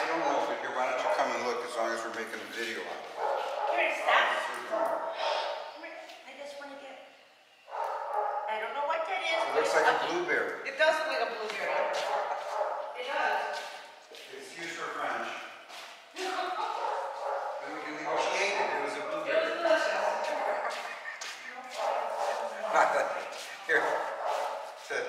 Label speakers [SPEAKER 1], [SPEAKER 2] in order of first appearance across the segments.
[SPEAKER 1] don't know, but here, why don't you come and look as long as we're making a video out of it.
[SPEAKER 2] Here, stop. I just want to get, I don't know what that is.
[SPEAKER 1] It looks like a blueberry.
[SPEAKER 2] It does look like a blueberry. It does.
[SPEAKER 1] Excuse for French. Then we can negotiate it. It was a blueberry.
[SPEAKER 2] It was delicious.
[SPEAKER 1] Here. Sit.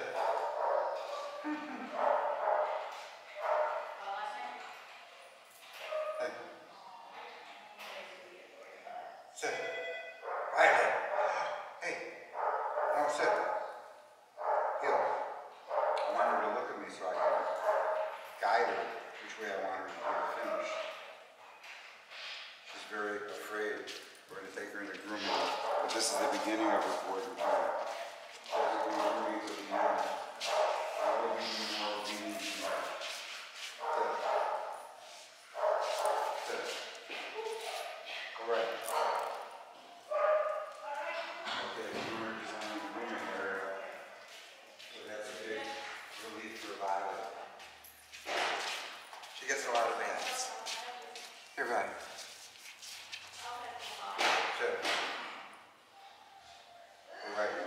[SPEAKER 1] Sit. Riley. Hey. No, sit. Gil. I want her to look at me so I can guide her which way I want her to do the finish. She's very afraid. We're going to take her into grooming, but this is the beginning of her board routine. So we're going to grooming to the end. I will be more obedient to her. Sit. Sit. All right. Okay, groomer designing the grooming area. So that's a big relief for Violet. She gets a lot of baths. Here, Violet. Sit. All right.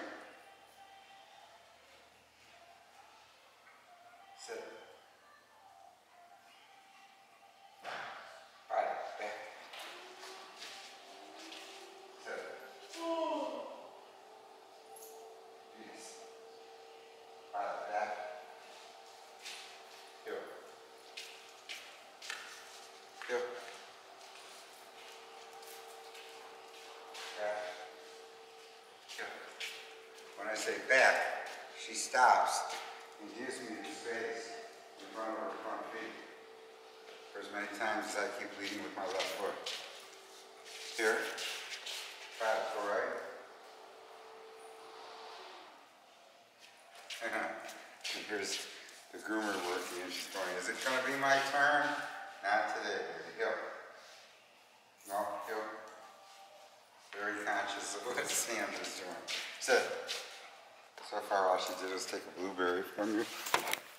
[SPEAKER 1] Sit. All right, back. Sit. Yes. All right, back. Here. Here. Back. Here. When I say back, she stops and gives me the space in front of her front feet for as many times as I keep leading with my left foot. Here. Try it, go right. And here's the groomer working, and she's going, is it going to be my turn? Not today, baby. Go. No, go. Very conscious of what Sam is doing. Sit. So far, all she did was take a blueberry from you.